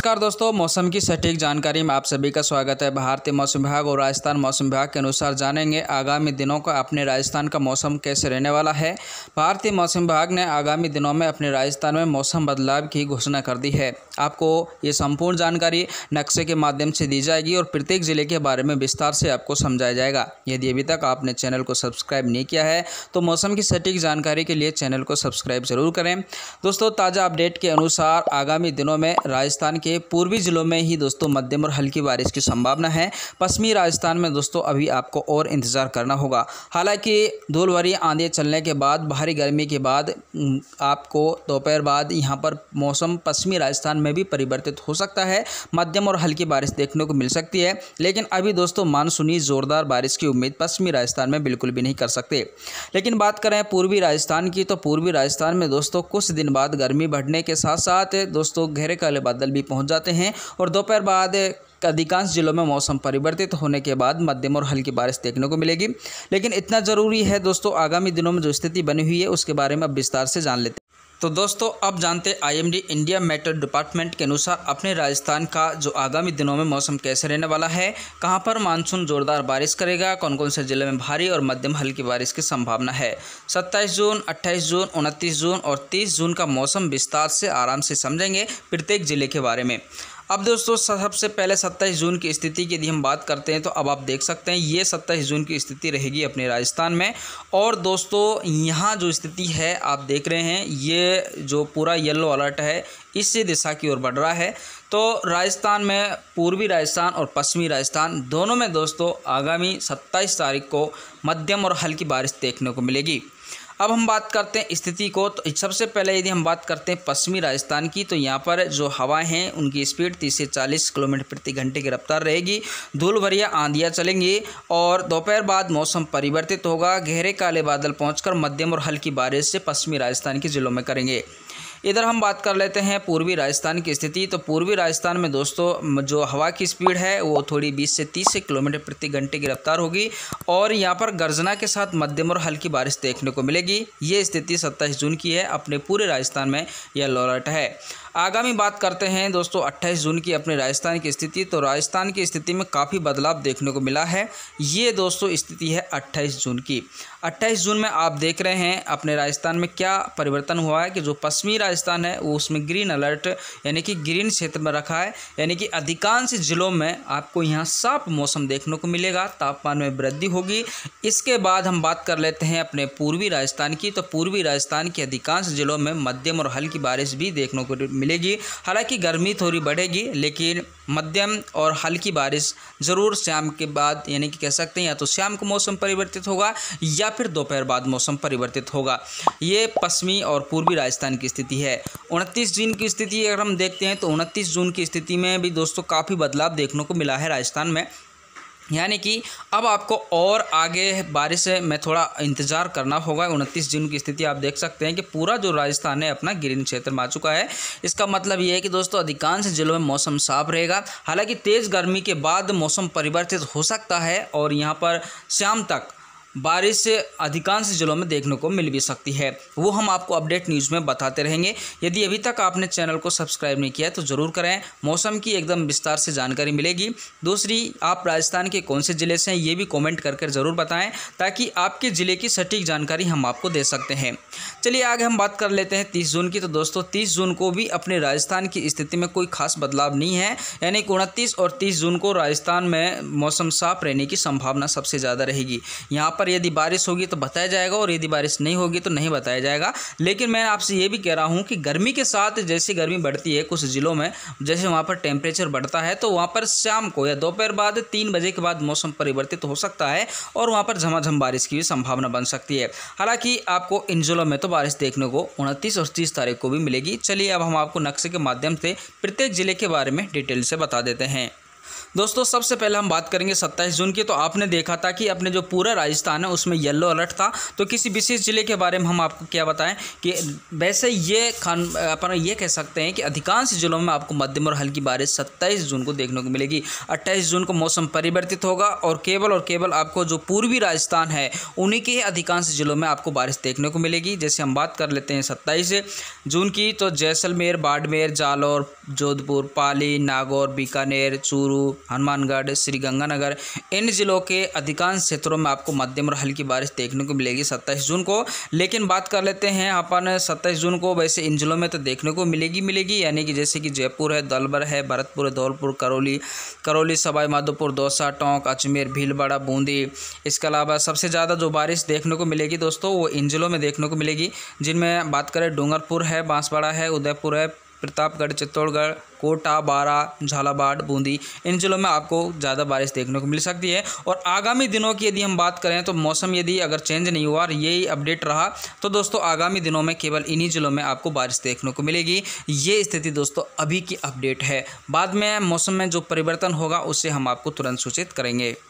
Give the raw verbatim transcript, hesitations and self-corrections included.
नमस्कार दोस्तों, मौसम की सटीक जानकारी में आप सभी का स्वागत है। भारतीय मौसम विभाग और राजस्थान मौसम विभाग के अनुसार जानेंगे आगामी दिनों का अपने राजस्थान का मौसम कैसे रहने वाला है। भारतीय मौसम विभाग ने आगामी दिनों में अपने राजस्थान में मौसम बदलाव की घोषणा कर दी है। आपको ये संपूर्ण जानकारी नक्शे के माध्यम से दी जाएगी और प्रत्येक जिले के बारे में विस्तार से आपको समझाया जाएगा। यदि अभी तक आपने चैनल को सब्सक्राइब नहीं किया है तो मौसम की सटीक जानकारी के लिए चैनल को सब्सक्राइब जरूर करें। दोस्तों, ताज़ा अपडेट के अनुसार आगामी दिनों में राजस्थान के पूर्वी जिलों में ही दोस्तों मध्यम और हल्की बारिश की संभावना है। पश्चिमी राजस्थान में दोस्तों अभी आपको और इंतजार करना होगा। हालांकि धूल भरी आंधियां चलने के बाद, भारी गर्मी के बाद आपको दोपहर बाद यहां पर मौसम पश्चिमी राजस्थान में भी परिवर्तित हो सकता है। मध्यम और हल्की बारिश देखने को मिल सकती है, लेकिन अभी दोस्तों मानसूनी जोरदार बारिश की उम्मीद पश्चिमी राजस्थान में बिल्कुल भी नहीं कर सकते। लेकिन बात करें पूर्वी राजस्थान की, तो पूर्वी राजस्थान में दोस्तों कुछ दिन बाद गर्मी बढ़ने के साथ साथ दोस्तों गहरे काले बादल भी पहुंच जाते हैं और दोपहर बाद अधिकांश जिलों में मौसम परिवर्तित होने के बाद मध्यम और हल्की बारिश देखने को मिलेगी। लेकिन इतना ज़रूरी है दोस्तों, आगामी दिनों में जो स्थिति बनी हुई है उसके बारे में अब विस्तार से जान लेते हैं। तो दोस्तों, अब जानते हैं आईएमडी इंडिया मेट्रो डिपार्टमेंट के अनुसार अपने राजस्थान का जो आगामी दिनों में मौसम कैसे रहने वाला है, कहां पर मानसून जोरदार बारिश करेगा, कौन कौन से जिले में भारी और मध्यम हल्की बारिश की संभावना है। सत्ताईस जून, अट्ठाईस जून, उनतीस जून और तीस जून का मौसम विस्तार से आराम से समझेंगे प्रत्येक जिले के बारे में। अब दोस्तों सबसे पहले सत्ताईस जून की स्थिति की यदि हम बात करते हैं तो अब आप देख सकते हैं ये सत्ताईस जून की स्थिति रहेगी अपने राजस्थान में। और दोस्तों यहाँ जो स्थिति है आप देख रहे हैं, ये जो पूरा येलो अलर्ट है इसी दिशा की ओर बढ़ रहा है। तो राजस्थान में पूर्वी राजस्थान और पश्चिमी राजस्थान दोनों में दोस्तों आगामी सत्ताईस तारीख को मध्यम और हल्की बारिश देखने को मिलेगी। अब हम बात करते हैं स्थिति को, तो सबसे पहले यदि हम बात करते हैं पश्चिमी राजस्थान की, तो यहाँ पर जो हवाएं हैं उनकी स्पीड तीस से चालीस किलोमीटर प्रति घंटे की रफ्तार रहेगी। धूल भरी आंधियाँ चलेंगी और दोपहर बाद मौसम परिवर्तित होगा। गहरे काले बादल पहुंचकर मध्यम और हल्की बारिश से पश्चिमी राजस्थान के जिलों में करेंगे। इधर हम बात कर लेते हैं पूर्वी राजस्थान की स्थिति। तो पूर्वी राजस्थान में दोस्तों जो हवा की स्पीड है वो थोड़ी बीस से तीस किलोमीटर प्रति घंटे की रफ्तार होगी और यहाँ पर गर्जना के साथ मध्यम और हल्की बारिश देखने को मिलेगी। ये स्थिति सत्ताईस जून की है। अपने पूरे राजस्थान में येलो अलर्ट है। आगामी बात करते हैं दोस्तों अट्ठाईस जून की अपने राजस्थान की स्थिति। तो राजस्थान की स्थिति में काफ़ी बदलाव देखने को मिला है। ये दोस्तों स्थिति है अट्ठाईस जून की। अट्ठाईस जून में आप देख रहे हैं अपने राजस्थान में क्या परिवर्तन हुआ है कि जो पश्चिमी राजस्थान है वो उसमें ग्रीन अलर्ट यानी कि ग्रीन क्षेत्र में रखा है, यानी कि अधिकांश जिलों में आपको यहाँ साफ मौसम देखने को मिलेगा, तापमान में वृद्धि होगी। इसके बाद हम बात कर लेते हैं अपने पूर्वी राजस्थान की। तो पूर्वी राजस्थान के अधिकांश जिलों में मध्यम और हल्की बारिश भी देखने को मिलेगी। हालांकि गर्मी थोड़ी बढ़ेगी, लेकिन मध्यम और हल्की बारिश जरूर शाम के बाद, यानी कि कह सकते हैं या तो शाम को मौसम परिवर्तित होगा या फिर दोपहर बाद मौसम परिवर्तित होगा। ये पश्चिमी और पूर्वी राजस्थान की स्थिति है। उनतीस जून की स्थिति अगर हम देखते हैं तो उनतीस जून की स्थिति में भी दोस्तों काफ़ी बदलाव देखने को मिला है राजस्थान में, यानी कि अब आपको और आगे बारिश में थोड़ा इंतज़ार करना होगा। उनतीस जून की स्थिति आप देख सकते हैं कि पूरा जो राजस्थान है अपना ग्रीन क्षेत्र में आ चुका है। इसका मतलब ये है कि दोस्तों अधिकांश जिलों में मौसम साफ रहेगा। हालांकि तेज़ गर्मी के बाद मौसम परिवर्तित हो सकता है और यहाँ पर शाम तक बारिश अधिकांश जिलों में देखने को मिल भी सकती है। वो हम आपको अपडेट न्यूज़ में बताते रहेंगे। यदि अभी तक आपने चैनल को सब्सक्राइब नहीं किया तो ज़रूर करें। मौसम की एकदम विस्तार से जानकारी मिलेगी। दूसरी, आप राजस्थान के कौन से ज़िले से हैं ये भी कमेंट करके ज़रूर बताएं, ताकि आपके ज़िले की सटीक जानकारी हम आपको दे सकते हैं। चलिए आगे हम बात कर लेते हैं तीस जून की। तो दोस्तों तीस जून को भी अपने राजस्थान की स्थिति में कोई खास बदलाव नहीं है, यानी कि उनतीस और तीस जून को राजस्थान में मौसम साफ रहने की संभावना सबसे ज़्यादा रहेगी। यहाँ पर यदि बारिश होगी तो बताया जाएगा और यदि बारिश नहीं होगी तो नहीं बताया जाएगा। लेकिन मैं आपसे ये भी कह रहा हूँ कि गर्मी के साथ जैसे गर्मी बढ़ती है कुछ ज़िलों में, जैसे वहाँ पर टेम्परेचर बढ़ता है, तो वहाँ पर शाम को या दोपहर बाद तीन बजे के बाद मौसम परिवर्तित हो सकता है और वहाँ पर झमाझम बारिश की भी संभावना बन सकती है। हालांकि आपको इन जिलों में तो बारिश देखने को उनतीस और तीस तारीख को भी मिलेगी। चलिए अब हम आपको नक्शे के माध्यम से प्रत्येक जिले के बारे में डिटेल से बता देते हैं। दोस्तों सबसे पहले हम बात करेंगे सत्ताईस जून की। तो आपने देखा था कि अपने जो पूरा राजस्थान है उसमें येलो अलर्ट था। तो किसी विशेष जिले के बारे में हम आपको क्या बताएं कि वैसे ये खान अपन ये कह सकते हैं कि अधिकांश जिलों में आपको मध्यम और हल्की बारिश सत्ताईस जून को देखने को मिलेगी। अट्ठाईस जून को मौसम परिवर्तित होगा और केवल और केवल आपको जो पूर्वी राजस्थान है उन्हीं के अधिकांश जिलों में आपको बारिश देखने को मिलेगी। जैसे हम बात कर लेते हैं सत्ताईस जून की, तो जैसलमेर, बाड़मेर, जालौर, जोधपुर, पाली, नागौर, बीकानेर, चूरू, हनुमानगढ़, श्रीगंगानगर, इन जिलों के अधिकांश क्षेत्रों में आपको मध्यम और हल्की बारिश देखने को मिलेगी सत्ताईस जून को। लेकिन बात कर लेते हैं अपन सत्ताईस जून को, वैसे इन जिलों में तो देखने को मिलेगी मिलेगी यानी कि जैसे कि जयपुर है, दलबर है, भरतपुर, धौलपुर, करौली करौली सवाई माधोपुर, दौसा, टोंक, अजमेर, भीलवाड़ा, बूंदी। इसके अलावा सबसे ज़्यादा जो बारिश देखने को मिलेगी दोस्तों वो इन जिलों में देखने को मिलेगी, जिनमें बात करें डूंगरपुर है, बांसवाड़ा है, उदयपुर है, प्रतापगढ़, चित्तौड़गढ़, कोटा, बारा, झालावाड़, बूंदी, इन जिलों में आपको ज़्यादा बारिश देखने को मिल सकती है। और आगामी दिनों की यदि हम बात करें तो मौसम यदि अगर चेंज नहीं हुआ और यही अपडेट रहा तो दोस्तों आगामी दिनों में केवल इन्हीं जिलों में आपको बारिश देखने को मिलेगी। ये स्थिति दोस्तों अभी की अपडेट है, बाद में मौसम में जो परिवर्तन होगा उससे हम आपको तुरंत सूचित करेंगे।